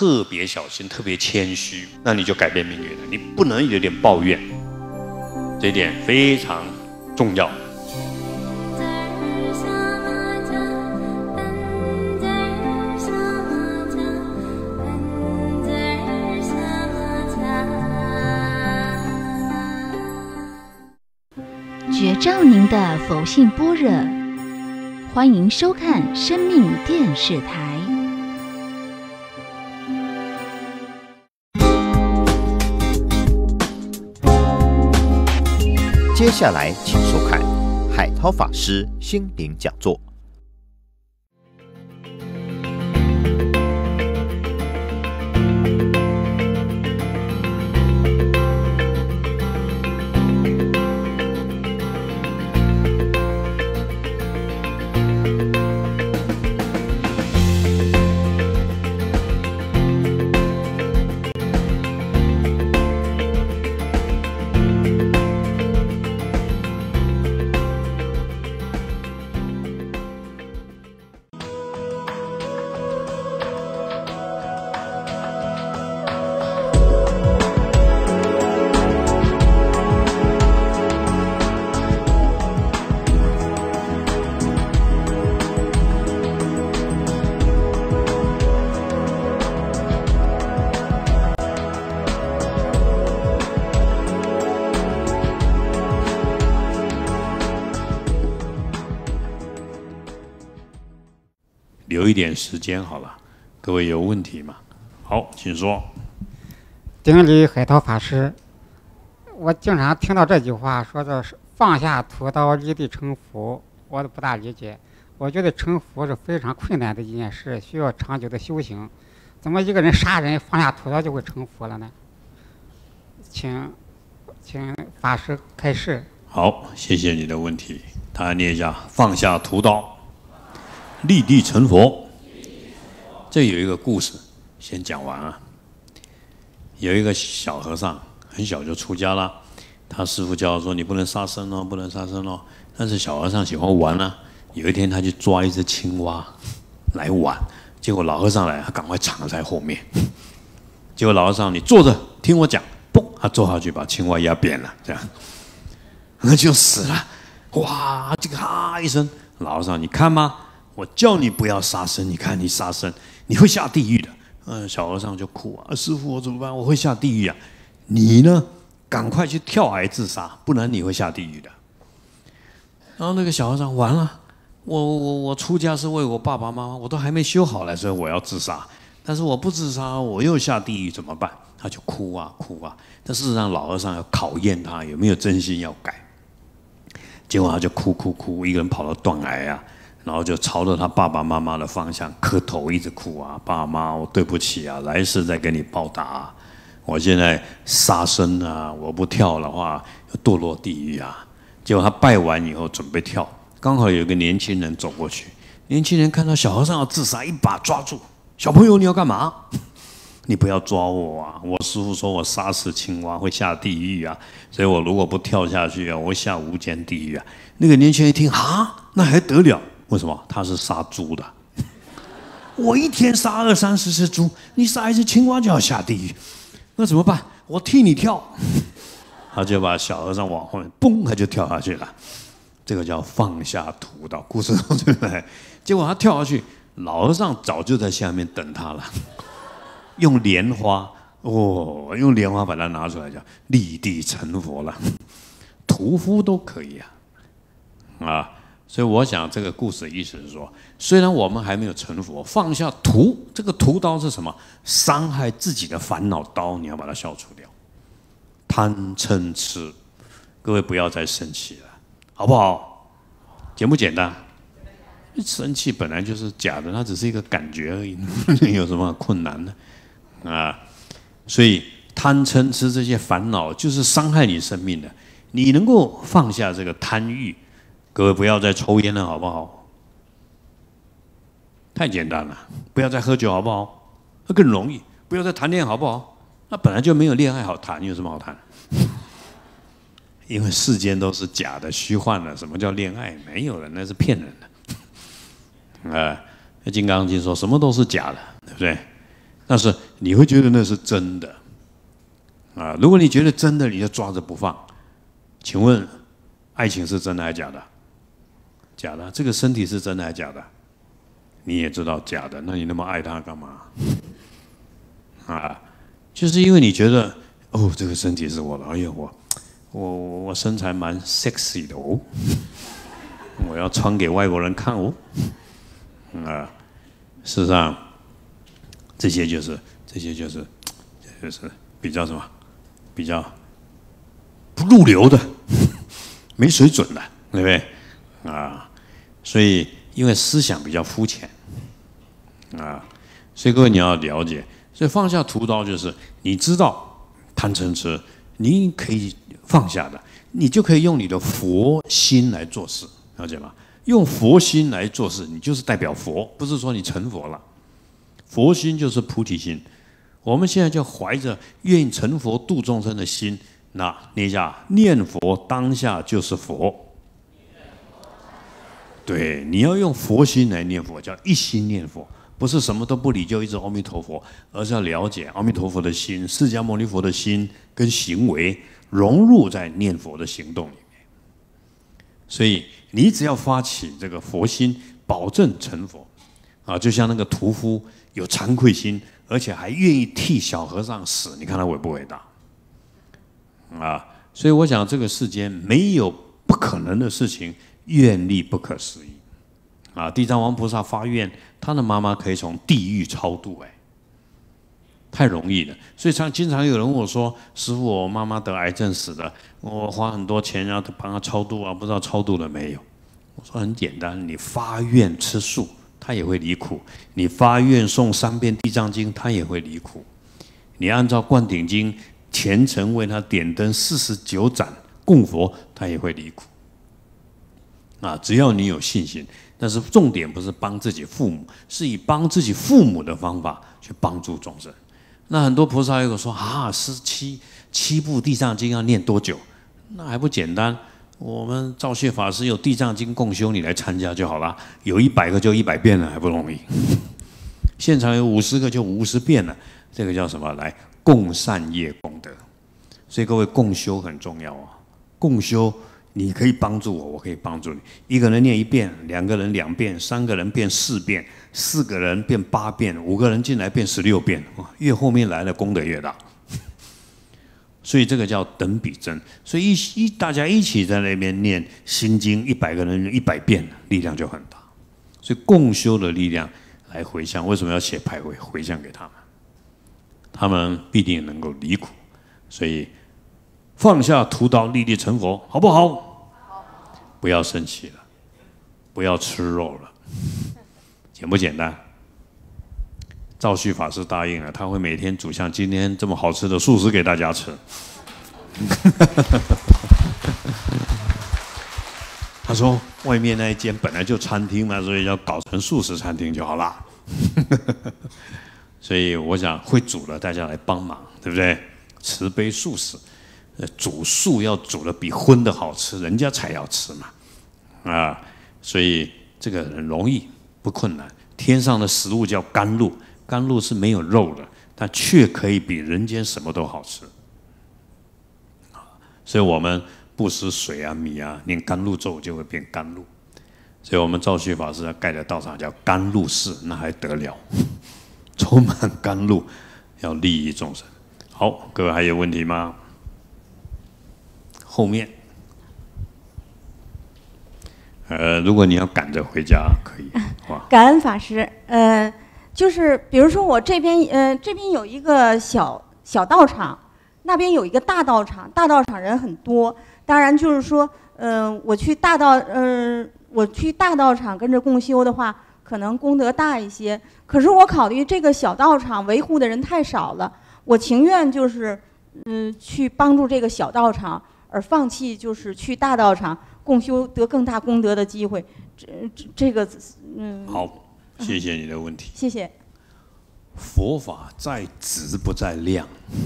特别小心、特别谦虚，那你就改变命运了。你不能有点抱怨，这一点非常重要。 觉照您的佛性般若，欢迎收看生命电视台。 接下来请收看海涛法师心灵讲座。 留一点时间好了，各位有问题吗？好，请说。 顶礼海涛法师，我经常听到这句话，说的是放下屠刀，立地成佛，我都不大理解。我觉得成佛是非常困难的一件事，需要长久的修行。怎么一个人杀人放下屠刀就会成佛了呢？请法师开示。 好，谢谢你的问题。他念一下：放下屠刀，立地成佛。这有一个故事，先讲完啊。有一个小和尚，很小就出家了，他师父教说：“你不能杀生哦，不能杀生哦。”但是小和尚喜欢玩啊。有一天，他去抓一只青蛙来玩，结果老和尚来，他赶快藏在后面。结果老和尚，你坐着听我讲，嘣，他坐下去把青蛙压扁了，这样，那就死了。哇，这个哈一声，老和尚，你看吗？我叫你不要杀生，你看你杀生，你会下地狱的。小和尚就哭啊，师父我怎么办？我会下地狱啊！你呢，赶快去跳崖自杀，不然你会下地狱的。然后那个小和尚完了，我出家是为我爸爸妈妈，我都还没修好来，所以我要自杀。但是我不自杀，我又下地狱怎么办？他就哭啊哭啊。但事实上，老和尚要考验他有没有真心要改。结果他就哭，一个人跑到断崖啊。然后就朝着他爸爸妈妈的方向磕头，一直哭啊，爸妈，我对不起啊，来世再给你报答啊。我现在杀生啊，我不跳的话，堕落地狱啊。结果他拜完以后准备跳，刚好有一个年轻人走过去，年轻人看到小和尚要自杀，一把抓住，小朋友你要干嘛？你不要抓我啊！我师父说我杀死青蛙会下地狱啊，所以我如果不跳下去啊，我会下无间地狱啊。那个年轻人一听啊，那还得了？为什么？他是杀猪的。我一天杀20-30只猪，你杀一只青蛙就要下地狱，那怎么办？我替你跳。他就把小和尚往后面，嘣，他就跳下去了。这个叫放下屠刀。故事中对不对？结果他跳下去，老和尚早就在下面等他了，用莲花用莲花把它拿出来，叫立地成佛了。屠夫都可以啊。所以我想这个故事的意思是说，虽然我们还没有成佛，放下这个屠刀是什么？伤害自己的烦恼刀，你要把它消除掉。贪嗔痴，各位不要再生气了，好不好？简不简单？生气本来就是假的，它只是一个感觉而已，有什么困难的啊？所以贪嗔痴这些烦恼就是伤害你生命的。你能够放下这个贪欲，各位不要再抽烟了，好不好？太简单了，不要再喝酒，好不好？那更容易。不要再谈恋爱，好不好？那本来就没有恋爱好谈，有什么好谈？因为世间都是假的、虚幻的，什么叫恋爱？没有的，那是骗人的。《金刚经》说什么都是假的，对不对？ 但是你会觉得那是真的啊。如果你觉得真的，你就抓着不放。请问，爱情是真的还是假的？假的。这个身体是真的还是假的？你也知道假的，那你那么爱他干嘛？啊，就是因为你觉得哦，这个身体是我的，哎呀，我身材蛮 sexy 的哦，我要穿给外国人看哦，啊，事实上，这些就是比较什么，比较不入流的，没水准的，对不对？啊，所以因为思想比较肤浅，啊，所以各位你要了解，所以放下屠刀就是你知道贪嗔痴，你可以放下的，你就可以用你的佛心来做事，了解吗？用佛心来做事，你就是代表佛，不是说你成佛了。佛心就是菩提心，我们现在就怀着愿意成佛度众生的心，那念一下念佛当下就是佛。对，你要用佛心来念佛，叫一心念佛，不是什么都不理就一直阿弥陀佛，而是要了解阿弥陀佛的心、释迦牟尼佛的心跟行为融入在念佛的行动里面。所以你只要发起这个佛心，保证成佛啊！就像那个屠夫有惭愧心，而且还愿意替小和尚死，你看他伟不伟大啊？所以我想这个世间没有不可能的事情，愿力不可思议啊！地藏王菩萨发愿，他的妈妈可以从地狱超度，太容易了。所以经常有人问我说：“师父，我妈妈得癌症死的，我花很多钱要帮她超度啊，不知道超度了没有？”我说很简单，你发愿吃素，他也会离苦；你发愿诵3遍地藏经，他也会离苦；你按照灌顶经虔诚为他点灯49盏供佛，他也会离苦。啊，只要你有信心，但是重点不是帮自己父母，是以帮自己父母的方法去帮助众生。那很多菩萨有说啊，7部地藏经要念多久？那还不简单？我们照谢法师有地藏经共修，你来参加就好了。有100个就100遍了，还不容易？现场有50个就50遍了，这个叫什么？来共善业功德。所以各位共修很重要啊，共修。你可以帮助我，我可以帮助你。一个人念1遍，2个人2遍，3个人变4遍，4个人变8遍，5个人进来变16遍，越后面来的功德越大。所以这个叫等比增。所以大家一起在那边念心经，100个人100遍，力量就很大。所以共修的力量来回向，为什么要写牌回向给他们？他们必定能够离苦。所以放下屠刀，立地成佛，好不好？好。不要生气了，不要吃肉了，简不简单？赵旭法师答应了，他会每天煮像今天这么好吃的素食给大家吃。他说外面那一间本来就餐厅嘛，所以要搞成素食餐厅就好啦。所以我想会煮的大家来帮忙，对不对？慈悲素食。煮素要煮的比荤的好吃，人家才要吃嘛，啊，所以这个很容易，不困难。天上的食物叫甘露，甘露是没有肉的，但却可以比人间什么都好吃。所以我们不施水啊、米啊，念甘露咒就会变甘露。所以我们赵旭法师盖的道场叫甘露寺，那还得了，充满甘露，要利益众生。好，各位还有问题吗？后面，如果你要赶着回家，可以。 感恩法师，就是比如说我这边有一个小道场，那边有一个大道场，大道场人很多。当然就是说，我去大道场跟着共修的话，可能功德大一些。可是我考虑这个小道场维护的人太少了，我情愿就是去帮助这个小道场。而放弃就是去大道场共修得更大功德的机会，这个好，谢谢你的问题。 谢谢。 佛法在质不在量，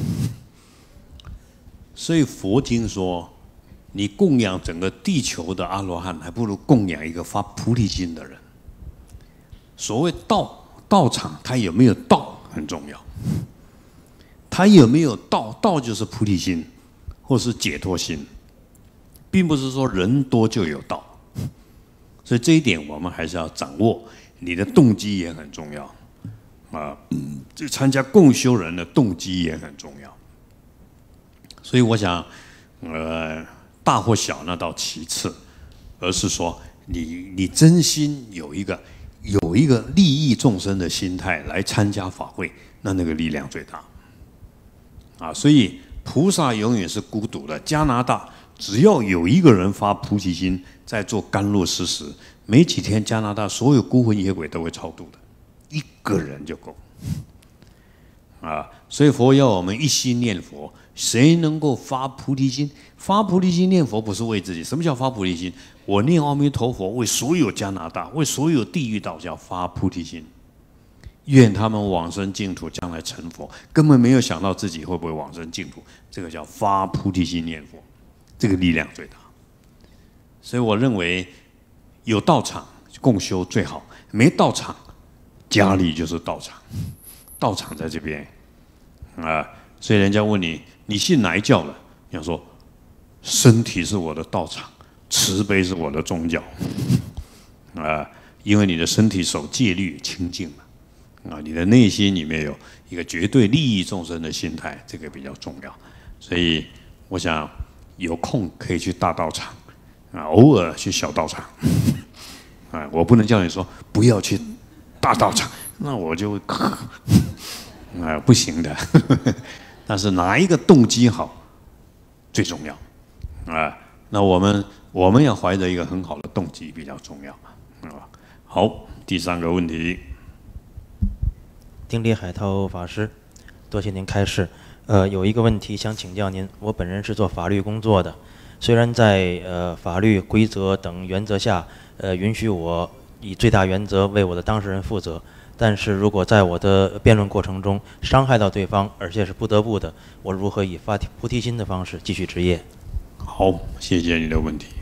所以佛经说，你供养整个地球的阿罗汉，还不如供养一个发菩提心的人。所谓道场，它有没有道， 很重要。他有没有道？道就是菩提心，或是解脱心，并不是说人多就有道。所以这一点我们还是要掌握。你的动机也很重要啊，这参加共修人的动机也很重要。所以我想，大或小那倒其次，而是说你真心有一个利益众生的心态来参加法会，那个力量最大。啊，所以菩萨永远是孤独的。加拿大只要有一个人发菩提心，在做甘露施食，没几天，加拿大所有孤魂野鬼都会超度的，一个人就够。啊，所以佛要我们一心念佛。谁能够发菩提心？发菩提心念佛不是为自己。什么叫发菩提心？我念阿弥陀佛，为所有加拿大，为所有地狱道教发菩提心，愿他们往生净土，将来成佛。根本没有想到自己会不会往生净土，这个叫发菩提心念佛，这个力量最大。所以我认为有道场共修最好，没道场家里就是道场，道场在这边啊。所以人家问你，你信哪一教的？你要说，身体是我的道场，慈悲是我的宗教啊。因为你的身体守戒律清净了啊，你的内心里面有一个绝对利益众生的心态，这个比较重要。所以我想有空可以去大道场啊，偶尔去小道场啊。我不能叫你说不要去大道场，那我就啊不行的。但是哪一个动机好最重要啊？那我们要怀着一个很好的动机比较重要啊。好，第3个问题， 顶礼海涛法师，多谢您开示。有一个问题想请教您，我本人是做法律工作的，虽然在法律规则等原则下，允许我以最大原则为我的当事人负责。但是如果在我的辩论过程中伤害到对方，而且是不得不的，我如何以发菩提心的方式继续执业？ 好，谢谢你的问题。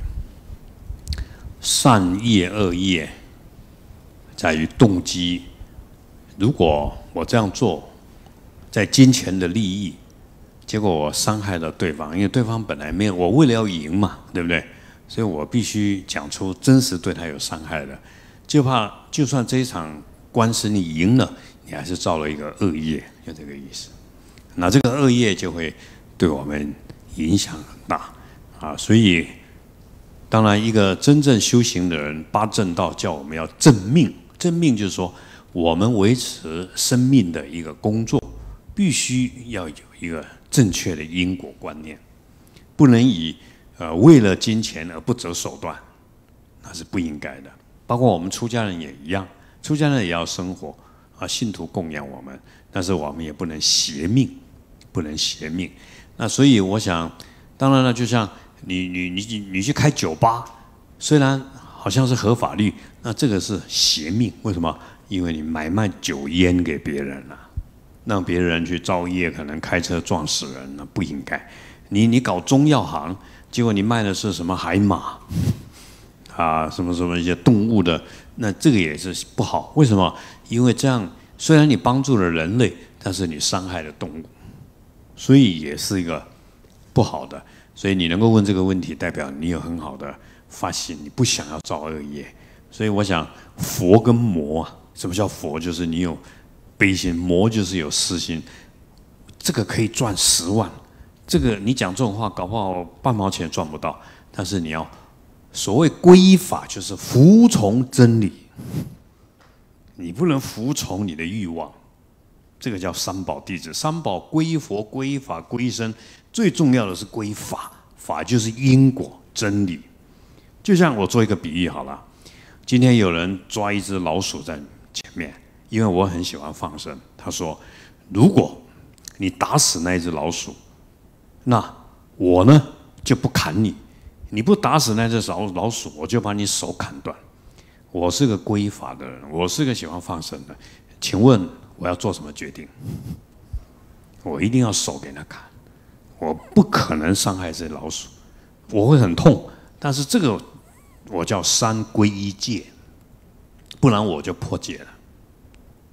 善业恶业在于动机。如果我这样做，在金钱的利益，结果我伤害到对方，因为对方本来没有，我为了要赢嘛，对不对？所以我必须讲出真实对他有伤害的，就怕就算这一场官司你赢了，你还是造了一个恶业，就这个意思。那这个恶业就会对我们影响很大啊。所以，当然一个真正修行的人，八正道叫我们要正命。正命就是说，我们维持生命的一个工作，必须要有一个正确的因果观念，不能以为了金钱而不择手段，那是不应该的。包括我们出家人也一样。出家人也要生活啊，信徒供养我们，但是我们也不能邪命，不能邪命。那所以我想，当然了，就像你去开酒吧，虽然好像是合法律，那这个是邪命。为什么？因为你买卖酒烟给别人了，让别人去造业，可能开车撞死人，那不应该。你搞中药行，结果你卖的是什么海马啊，什么一些动物的。那这个也是不好，为什么？因为这样虽然你帮助了人类，但是你伤害了动物，所以也是一个不好的。所以你能够问这个问题，代表你有很好的发心，你不想要造恶业。所以我想，佛跟魔啊，什么叫佛？就是你有悲心，魔就是有私心。这个可以赚10万，这个你讲这种话，搞不好半毛钱赚不到，但是你要。所谓皈依法，就是服从真理，你不能服从你的欲望，这个叫三宝弟子。三宝皈依佛、皈依法、皈依僧，最重要的是皈依法，法就是因果真理。就像我做一个比喻好了，今天有人抓一只老鼠在前面，因为我很喜欢放生，他说，如果你打死那一只老鼠，那我呢就不砍你。你不打死那只老鼠，我就把你手砍断。我是个皈依法的人，我是个喜欢放生的，请问我要做什么决定？我一定要手给他砍，我不可能伤害这老鼠，我会很痛，但是这个我叫三皈依戒，不然我就破戒了。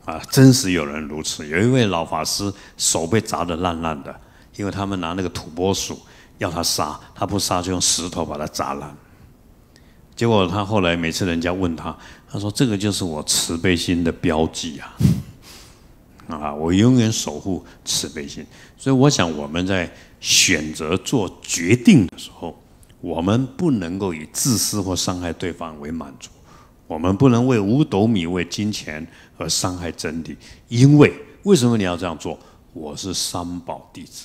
啊，真实有人如此。有一位老法师手被砸得烂烂的，因为他们拿那个土拨鼠要他杀，他不杀就用石头把他砸烂。结果他后来每次人家问他，他说：“这个就是我慈悲心的标记啊！啊，我永远守护慈悲心。”所以我想我们在选择做决定的时候，我们不能够以自私或伤害对方为满足。我们不能为五斗米、为金钱而伤害真理，因为什么你要这样做？我是三宝弟子，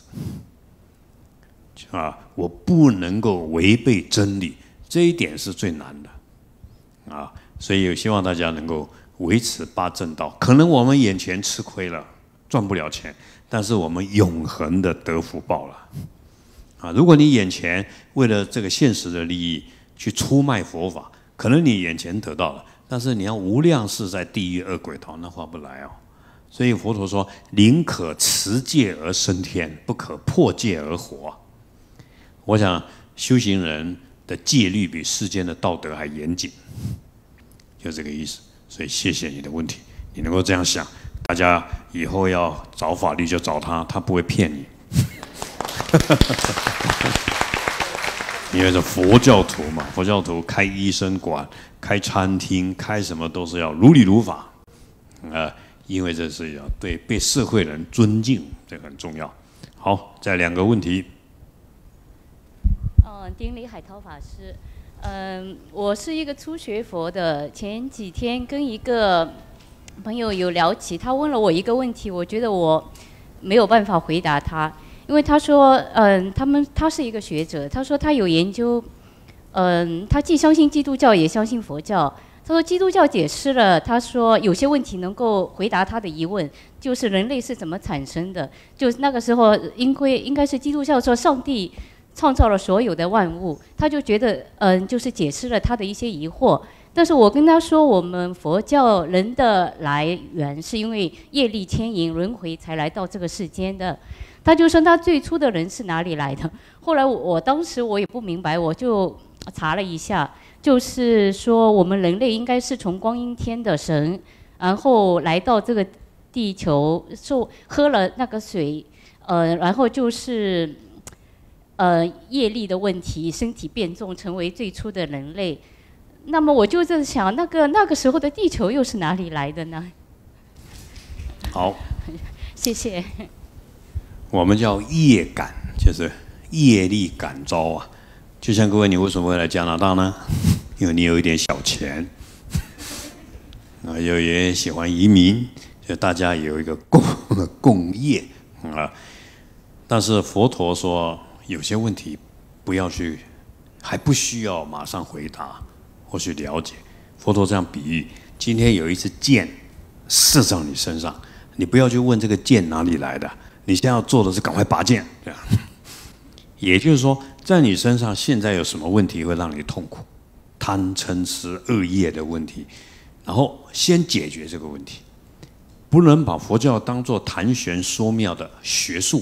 啊，我不能够违背真理，这一点是最难的，啊，所以也希望大家能够维持八正道。可能我们眼前吃亏了，赚不了钱，但是我们永恒的得福报了，啊，如果你眼前为了这个现实的利益去出卖佛法，可能你眼前得到了，但是你要无量世在地狱恶鬼道，那划不来哦。所以佛陀说：“宁可持戒而升天，不可破戒而活。”我想修行人的戒律比世间的道德还严谨，就这个意思。所以谢谢你的问题，你能够这样想，大家以后要找法律就找他，他不会骗你。因为是佛教徒嘛，佛教徒开医生馆、开餐厅、开什么都是要如理如法，因为这是要对被社会人尊敬，这很重要。好，再两个问题。 丁礼海涛法师，我是一个初学佛的，前几天跟一个朋友有聊起，他问了我一个问题，我觉得我没有办法回答他。因为他说，他是一个学者，他说他有研究，他既相信基督教，也相信佛教。他说基督教解释了，他说有些问题能够回答他的疑问，就是人类是怎么产生的。就那个时候，应该是基督教说上帝创造了所有的万物，他就觉得，就是解释了他的一些疑惑。但是我跟他说，我们佛教人的来源是因为业力牵引轮回才来到这个世间的。他就说他最初的人是哪里来的？后来当时我也不明白，我就查了一下，就是说我们人类应该是从光阴天的神，然后来到这个地球，喝了那个水，然后就是业力的问题，身体变重，成为最初的人类。那么我就在想，那个时候的地球又是哪里来的呢？ 好， 谢谢。 我们叫业感，就是业力感召啊。就像各位，你为什么会来加拿大呢？因为你有一点小钱，啊，也喜欢移民，就大家有一个共业啊。但是佛陀说，有些问题不要去，还不需要马上回答或去了解。佛陀这样比喻：今天有一支箭射到你身上，你不要去问这个箭哪里来的。你现在要做的是赶快拔剑，这样。也就是说，在你身上现在有什么问题会让你痛苦？贪嗔痴恶业的问题，然后先解决这个问题，不能把佛教当作谈玄说妙的学术。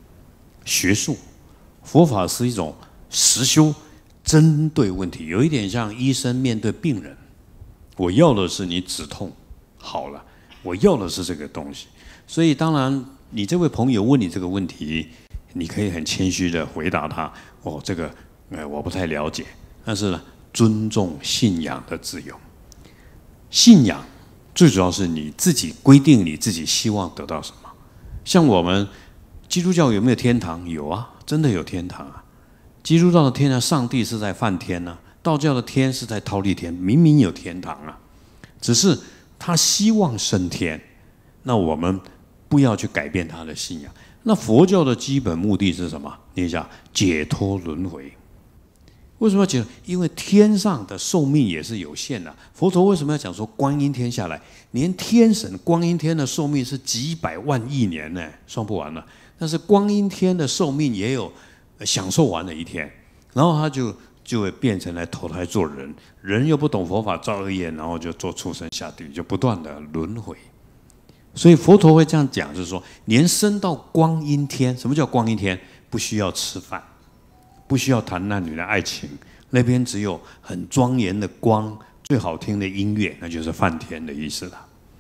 佛法是一种实修，针对问题，有一点像医生面对病人。我要的是你止痛好了，我要的是这个东西。所以当然。你这位朋友问你这个问题，你可以很谦虚的回答他：“哦，这个我不太了解。”但是呢，尊重信仰的自由。信仰最主要是你自己规定你自己希望得到什么。像我们基督教有没有天堂？有啊，真的有天堂啊。基督教的天堂，上帝是在梵天啊；道教的天是在忉利天，明明有天堂啊，只是他希望升天。那我们不要去改变他的信仰。那佛教的基本目的是什么？念一下：解脱轮回。为什么要解脱？因为天上的寿命也是有限的。佛陀为什么要讲说观音天下来？连天神观音天的寿命是几百万亿年呢，算不完了。但是观音天的寿命也有享受完的一天，然后他就会变成来投胎做人，人又不懂佛法造恶业，然后就做畜生下地狱，就不断的轮回。所以佛陀会这样讲，就是说，连升到光阴天，什么叫光阴天？不需要吃饭，不需要谈男女的爱情，那边只有很庄严的光，最好听的音乐，那就是梵天的意思了。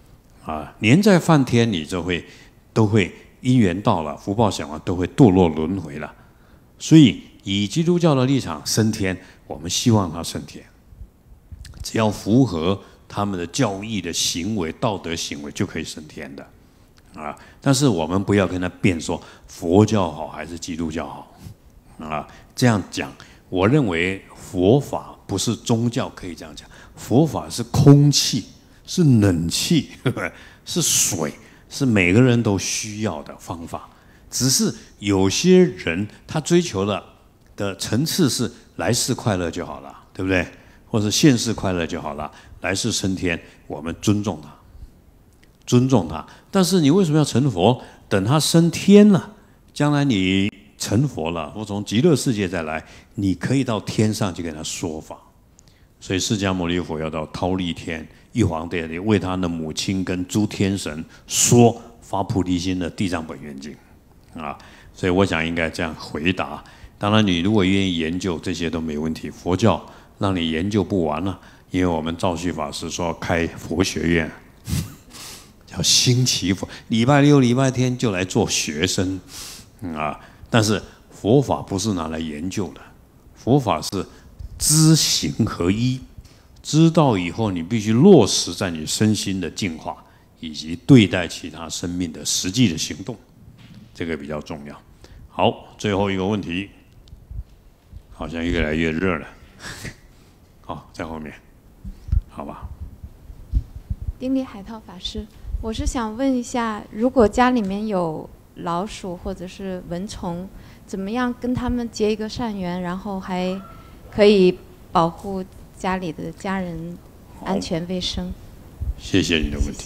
年在梵天，你都会因缘到了，福报享完，都会堕落轮回了。所以以基督教的立场升天，我们希望他升天，只要符合他们的教义的行为、道德行为，就可以升天的。但是我们不要跟他辩说佛教好还是基督教好，这样讲，我认为佛法不是宗教，可以这样讲，佛法是空气，是冷气，是水，是每个人都需要的方法。只是有些人他追求的层次是来世快乐就好了，对不对？或者现世快乐就好了，来世升天，我们尊重他。尊重他，但是你为什么要成佛？等他升天了，将来你成佛了，或从极乐世界再来，你可以到天上去跟他说法。所以释迦牟尼佛要到忉利天，玉皇大帝为他的母亲跟诸天神说发菩提心的地藏本愿经所以我想应该这样回答。当然，你如果愿意研究，这些都没问题。佛教让你研究不完了，因为我们照虚法师说要开佛学院。要兴起佛，礼拜六、礼拜天就来做学生，但是佛法不是拿来研究的，佛法是知行合一，知道以后你必须落实在你身心的净化，以及对待其他生命的实际的行动，这个比较重要。好，最后一个问题，好像越来越热了，好，在后面，好吧。 丁力海涛法师。我是想问一下，如果家里面有老鼠或者是蚊虫，怎么样跟他们结一个善缘，然后还可以保护家里的家人安全卫生？ 谢谢你的问题。 谢谢。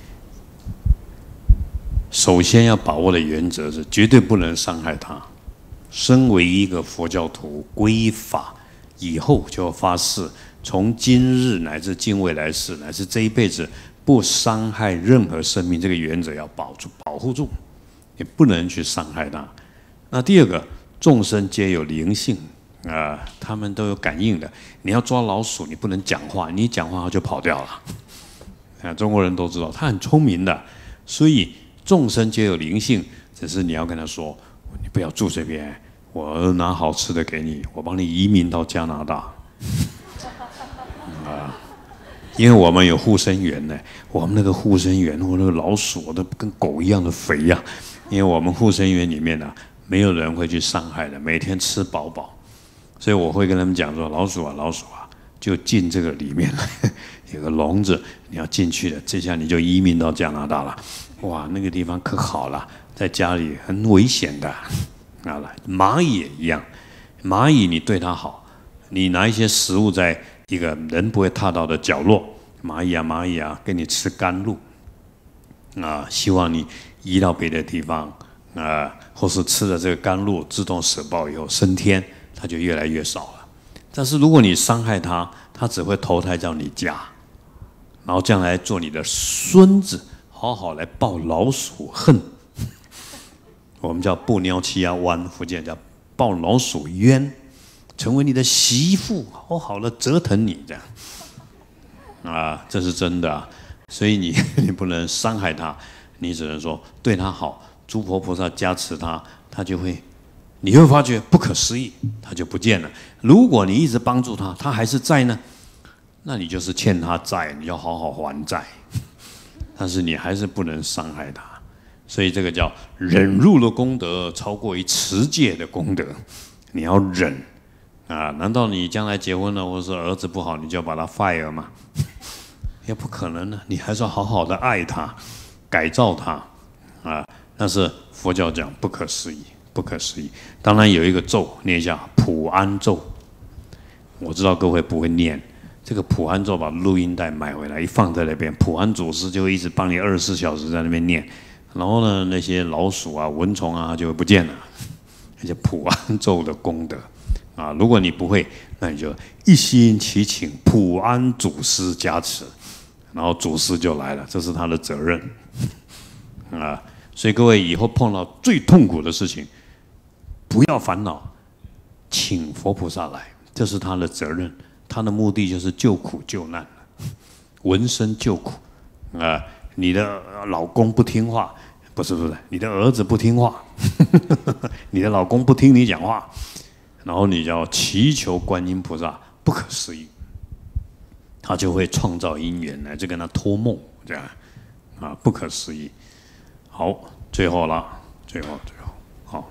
首先要把握的原则是绝对不能伤害他。身为一个佛教徒，皈依法以后就要发誓，从今日乃至近未来世，乃至这一辈子，不伤害任何生命，这个原则要保护住，也不能去伤害它。那第二个，众生皆有灵性他们都有感应的。你要抓老鼠，你不能讲话，你一讲话它就跑掉了。中国人都知道，他很聪明的，所以众生皆有灵性，只是你要跟他说，你不要住这边，我拿好吃的给你，我帮你移民到加拿大。因为我们有护生员呢，我们那个护生员或那个老鼠都跟狗一样的肥呀。因为我们护生员里面没有人会去伤害的，每天吃饱饱，所以我会跟他们讲说，老鼠啊，就进这个里面来，有个笼子，你要进去的，这下你就移民到加拿大了。哇，那个地方可好了，在家里很危险的。蚂蚁也一样，蚂蚁你对它好，你拿一些食物在一个人不会踏到的角落，蚂蚁啊，给你吃甘露希望你移到别的地方或是吃了这个甘露，自动舍报以后升天，它就越来越少了。但是如果你伤害它，它只会投胎到你家，然后将来做你的孙子，好好来报老鼠恨。我们叫布鸟七亚湾，福建叫报老鼠冤。成为你的媳妇，好好的折腾你这样这是真的所以你不能伤害他，你只能说对他好，诸佛菩萨加持他，他就会，你会发觉不可思议，他就不见了。如果你一直帮助他，他还是在呢，那你就是欠他债，你要好好还债。但是你还是不能伤害他，所以这个叫忍辱的功德超过于持戒的功德，你要忍。难道你将来结婚了，或者是儿子不好，你就要把他 fire 吗？也不可能呢，你还是要好好的爱他，改造他但是佛教讲不可思议，不可思议。当然有一个咒，念一下普安咒。我知道各位不会念这个普安咒，把录音带买回来一放在那边，普安祖师就会一直帮你24小时在那边念，然后呢，那些老鼠啊、蚊虫啊就会不见了。而且普安咒的功德如果你不会，那你就一心祈请普安祖师加持，然后祖师就来了，这是他的责任所以各位以后碰到最痛苦的事情，不要烦恼，请佛菩萨来，这是他的责任，他的目的就是救苦救难，闻声救苦你的老公不听话，不是，你的儿子不听话，你的老公不听你讲话，然后你就要祈求观音菩萨，不可思议，他就会创造因缘来就跟他托梦，这样啊，不可思议。好，最后了，最后，好。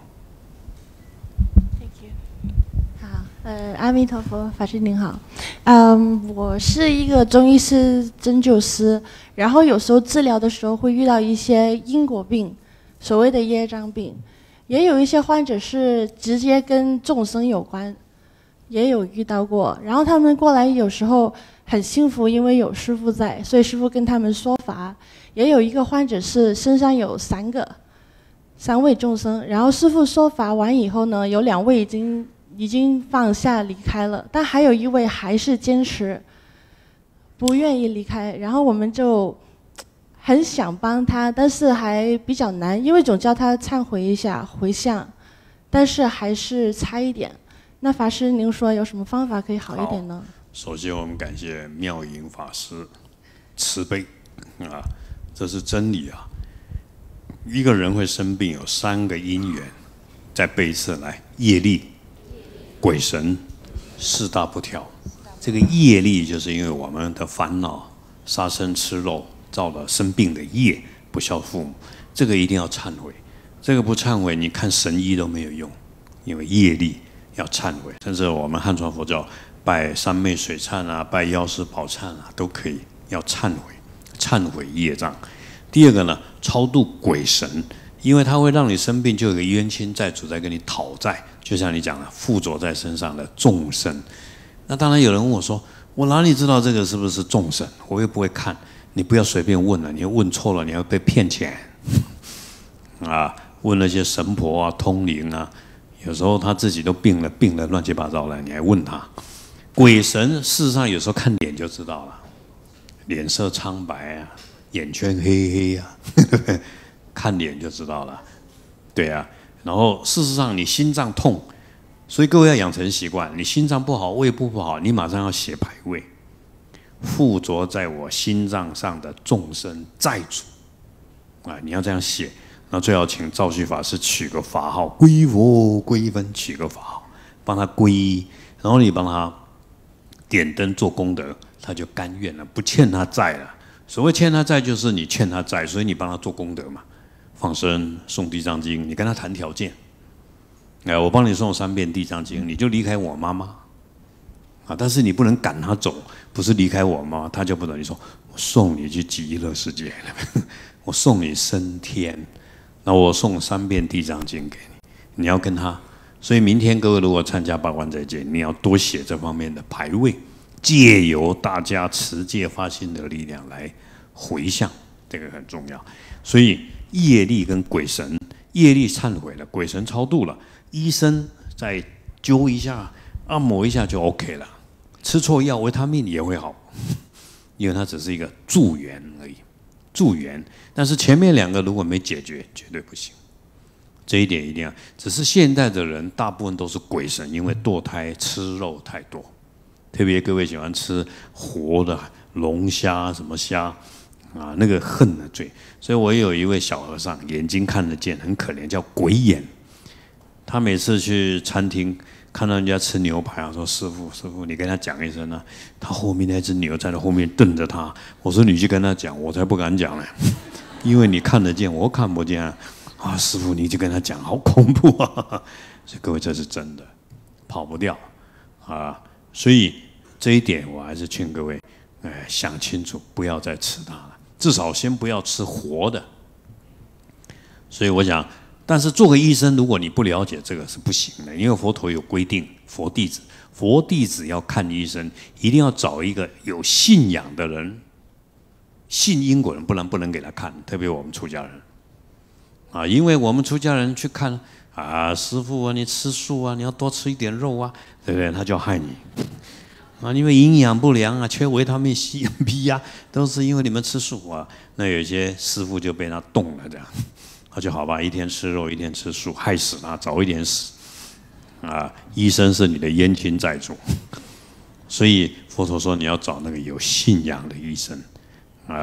好，阿弥陀佛，法师您好。我是一个中医师、针灸师，然后有时候治疗的时候会遇到一些因果病，所谓的业障病，也有一些患者是直接跟众生有关，也有遇到过。然后他们过来有时候很幸福，因为有师父在，所以师父跟他们说法。也有一个患者是身上有3位众生，然后师父说法完以后呢，有2位已经放下离开了，但还有1位还是坚持不愿意离开。然后我们就很想帮他，但是还比较难，因为总叫他忏悔一下回向，但是还是差一点。那法师您说有什么方法可以好一点呢？ 首先我们感谢妙音法师慈悲啊，这是真理啊。一个人会生病有3个因缘，再背一次来：业力、鬼神、4大不调。这个业力就是因为我们的烦恼、杀生吃肉造了生病的业，不孝父母，这个一定要忏悔。这个不忏悔，你看神医都没有用，因为业力要忏悔。甚至我们汉传佛教拜三昧水忏啊，拜药师宝忏啊，都可以要忏悔，忏悔业障。第二个呢，超度鬼神，因为它会让你生病，就有个冤亲债主在跟你讨债，就像你讲的，附着在身上的众生。那当然有人问我说，我哪里知道这个是不是众生？我又不会看，你不要随便问了，你问错了，你要被骗钱啊！问那些神婆啊、通灵啊，有时候他自己都病了乱七八糟的，你还问他。鬼神事实上有时候看脸就知道了，脸色苍白啊，眼圈黑黑啊，看脸就知道了。对啊，然后事实上你心脏痛，所以各位要养成习惯，你心脏不好、胃部不好，你马上要写牌位，附着在我心脏上的众生债主啊，你要这样写。那最好请兆旭法师取个法号，归佛归分，取个法号，帮他皈依，然后你帮他点灯做功德，他就甘愿了，不欠他债了。所谓欠他债，就是你欠他债，所以你帮他做功德嘛，放生、诵地藏经，你跟他谈条件。我帮你诵3遍地藏经，你就离开我妈妈啊！但是你不能赶他走，不是离开我妈，他就不能。你说我送你去极乐世界了，我送你升天，那我送3遍地藏经给你，你要跟他。所以明天各位如果参加八关斋戒，你要多写这方面的牌位，借由大家持戒发心的力量来回向，这个很重要。所以业力跟鬼神，业力忏悔了，鬼神超度了，医生再灸一下、按摩一下就 OK 了。吃错药，维他命也会好，因为它只是一个助缘而已，助缘。但是前面2个如果没解决，绝对不行。这一点一定要。只是现代的人大部分都是鬼神，因为堕胎吃肉太多，特别各位喜欢吃活的龙虾、什么虾啊，那个恨的罪。所以我有一位小和尚，眼睛看得见，很可怜，叫鬼眼。他每次去餐厅看到人家吃牛排，我说师傅，你跟他讲一声啊。他后面那只牛在他后面瞪着他，我说你去跟他讲，我才不敢讲呢，因为你看得见，我看不见啊。啊，师父，你就跟他讲，好恐怖啊！所以各位，这是真的，跑不掉啊。所以这一点，我还是劝各位，想清楚，不要再吃它了。至少先不要吃活的。所以我想，但是做个医生，如果你不了解这个是不行的，因为佛陀有规定，佛弟子要看医生，一定要找一个有信仰的人，信因果人，不然不能给他看，特别我们出家人。啊，因为我们出家人去看啊，师父啊，你吃素啊，你要多吃一点肉啊，对不对？他就害你啊，因为营养不良啊，缺维他命 C、B 啊，都是因为你们吃素啊。那有些师父就被他动了，这样，他就好吧，一天吃肉，一天吃素，害死他，早一点死啊。医生是你的冤亲债主，所以佛陀说你要找那个有信仰的医生啊。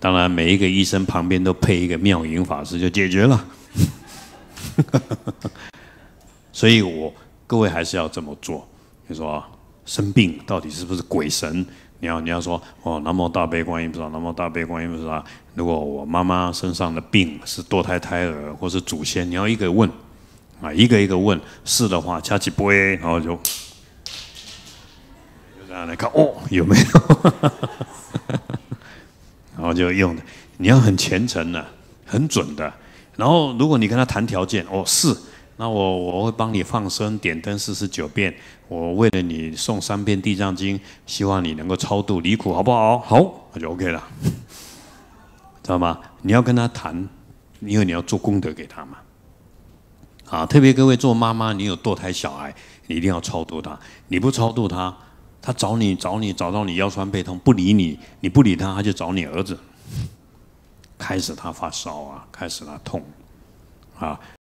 当然，每一个医生旁边都配一个妙音法师就解决了。所以各位还是要这么做。你说生病到底是不是鬼神？你要说哦，南无大悲观音菩萨，南无大悲观音菩萨。如果我妈妈身上的病是堕胎胎儿或是祖先，你要一个问啊，一个一个问，是的话掐起杯，然后就这样来看哦，有没有？然后就用的，你要很虔诚的，很准的。然后如果你跟他谈条件，哦是。那我会帮你放生点灯49遍，我为了你诵3遍地藏经，希望你能够超度离苦，好不好？好，那就 OK 了，知道吗？你要跟他谈，因为你要做功德给他嘛。啊，特别各位做妈妈，你有堕胎小孩，你一定要超度他。你不超度他，他找到你腰酸背痛，不理你，你不理他，他就找你儿子，开始他发烧啊，开始他痛，啊。